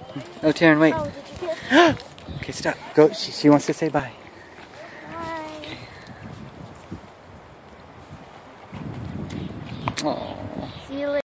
Oh, Taryn, wait. Oh, did you hear? Okay, stop. Go. She wants to say bye. Bye. Okay. Aww. See you later.